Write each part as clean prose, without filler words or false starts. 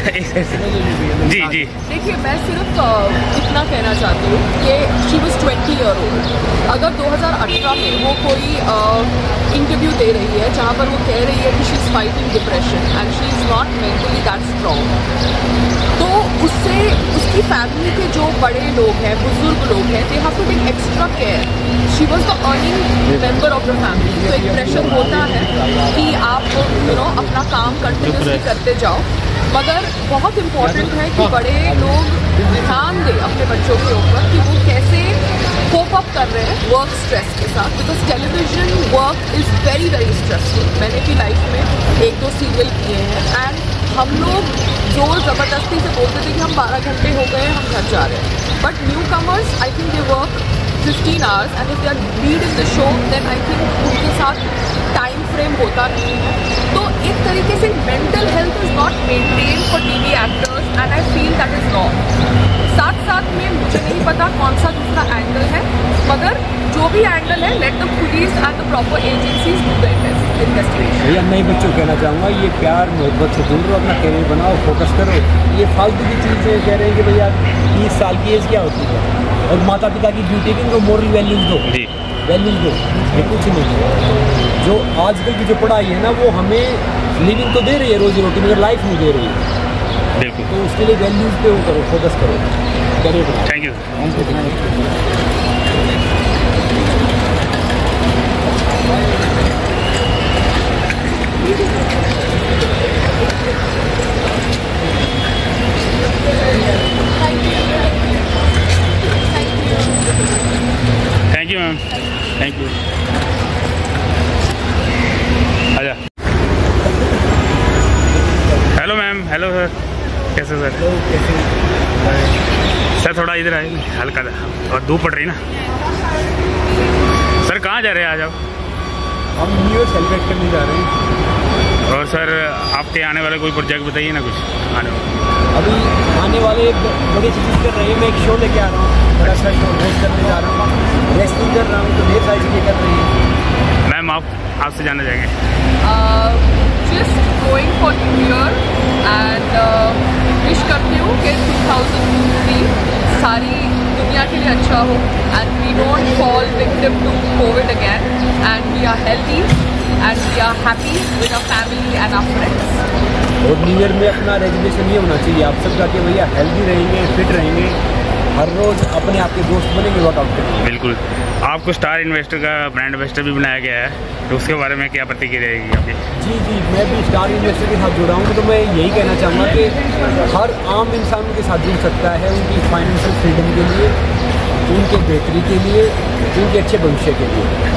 जी जी। देखिए, मैं सिर्फ इतना कहना चाहती हूँ कि शी वॉज 20 ईयर ओल्ड। अगर 2018 में वो कोई इंटरव्यू दे रही है जहाँ पर वो कह रही है कि she is fighting depression and she is not mentally that strong, तो उससे उसकी फैमिली के जो बड़े लोग हैं, बुजुर्ग लोग हैं, they have to take extra care. She was the earning member of the family, तो एक प्रेशर होता है कि आप अपना काम कंटिन्यूसली करते जाओ, मगर बहुत इम्पॉर्टेंट है कि बड़े लोग ध्यान दें अपने बच्चों के ऊपर कि वो कैसे कोप अप कर रहे हैं वर्क स्ट्रेस के साथ, because television work is very very stressful. मैंने भी लाइफ में 1-2 सीरियल किए हैं एंड हम लोग जोर ज़बरदस्ती से बोलते थे कि हम 12 घंटे हो गए, हम घर जा रहे हैं, but newcomers I think they work 15 hours and if they are lead in the show then I think उनके साथ टाइम फ्रेम होता नहीं है। तो एक तरीके से mental health is not maintain for TV actors and I feel that is wrong. साथ साथ में मुझे नहीं पता कौन सा दूसरा एंगल है, मगर जो भी एंगल है, let the police and the proper agencies do the investigation. भैया नए बच्चों को कहना चाहूँगा, ये प्यार मोहब्बत से दूर रहो, अपना करियर बनाओ, फोकस करो। ये फालतू की चीज़ें कह रहे हैं कि भैया 20 साल की एज क्या होती है, और माता पिता की ड्यूटी भी इनको मॉरल वैल्यूज़ दो, वैल्यूज़ दो, ये कुछ नहीं है। जो आजकल की जो पढ़ाई है ना, वो हमें लिविंग तो दे रही है, रोजी रोटी, मगर लाइफ नहीं दे रही है। बिल्कुल। तो उसके लिए वैल्यूज़ पे वो करो, फोकस करो, करियर बनाओ। Thank you. Thank you ma'am, thank you. आजा। हेलो मैम, हेलो सर, कैसे सर? सर थोड़ा इधर आए, हल्का था और धूप पड़ रही ना। सर कहाँ जा रहे हैं आज आप? हम न्यू ईयर सेलिब्रेट करने जा रहे हैं। और सर आपके आने वाले कोई प्रोजेक्ट बताइए ना कुछ आने वाले। अभी आने वाले बड़ी चीज़ कर रहे हैं, मैं एक शो लेके आ रहा हूँ, बड़ा सा शो होस्ट करने जा रहा हूँ, रेसलिंग कर रहा हूँ, तो ढेर सारी चीज़ें कर रही हैं। मैम आपसे जानना चाहेंगे। Just going for new year and wish करती हूँ कि 2023 सारी दुनिया के लिए अच्छा हो and we don't fall victim to Covid again and we are healthy and we are happy with our family and our friends. और न्यू ईयर में अपना रेजोल्यूशन ये होना चाहिए आप सबका कि भैया हेल्दी रहेंगे, फिट रहेंगे, हर रोज़ अपने आप के दोस्त बनेंगे, वर्कआउट करेंगे। बिल्कुल। आपको स्टार इन्वेस्टर का ब्रांड एम्बेसडर भी बनाया गया है, तो उसके बारे में क्या प्रतिक्रिया रहेगी आपकी? जी, मैं भी स्टार इन्वेस्टर के साथ जुड़ा हूँ, तो मैं यही कहना चाहूँगा कि हर आम इंसान के साथ जुड़ सकता है, उनकी फाइनेंशियल फ्रीडम के लिए, उनके बेहतरी के लिए, उनके अच्छे भविष्य के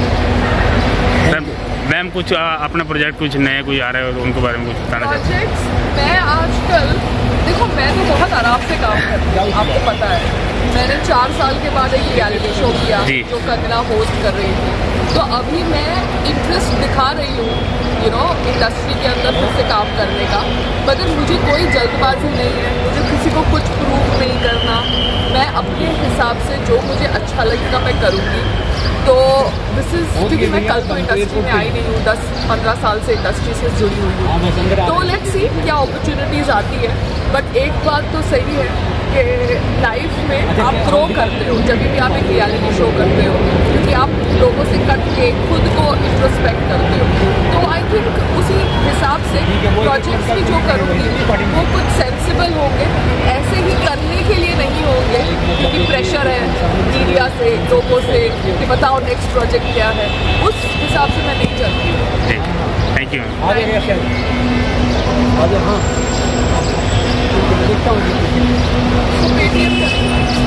लिए। मैम कुछ अपना प्रोजेक्ट कुछ नए कोई आ रहे हो तो उनके बारे में कुछ बताना चाहते हैं? प्रोजेक्ट्स मैं आजकल, देखो मैं तो बहुत आराम से काम करती हूँ, आपको पता है। मैंने 4 साल के बाद एक रियलिटी शो किया जो कंगना होस्ट कर रही थी, तो अभी मैं इंटरेस्ट दिखा रही हूँ इंडस्ट्री के अंदर फिर से काम करने का, मगर मुझे कोई जल्दबाजी नहीं है, मुझे किसी को कुछ प्रूव नहीं करना। मैं अपने हिसाब से जो मुझे अच्छा लगेगा मैं करूँगी। तो दिस इज़, क्योंकि मैं कल तो इंडस्ट्री में आई नहीं हूँ, 10-15 साल से इंडस्ट्री से जुड़ी हुई हूँ, तो लेट्स सी क्या अपॉर्चुनिटीज़ आती है। बट एक बात तो सही है कि लाइफ में आप ग्रो करते हो जब भी आप एक रियलिटी शो करते हो, क्योंकि आप लोगों से कट के खुद को इंट्रोस्पेक्ट करते हो। तो आई थिंक उसी हिसाब से प्रोजेक्ट्स भी जो करूँगी वो कुछ सेंसिबल होंगे, ऐसे ही करने के लिए नहीं होंगे क्योंकि प्रेशर है मीडिया से, लोगों से कि बताओ नेक्स्ट प्रोजेक्ट क्या है, उस हिसाब से मैं नहीं चलती हूँ। Thank you.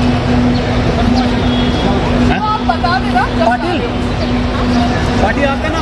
आप बता देना पाटिल आपका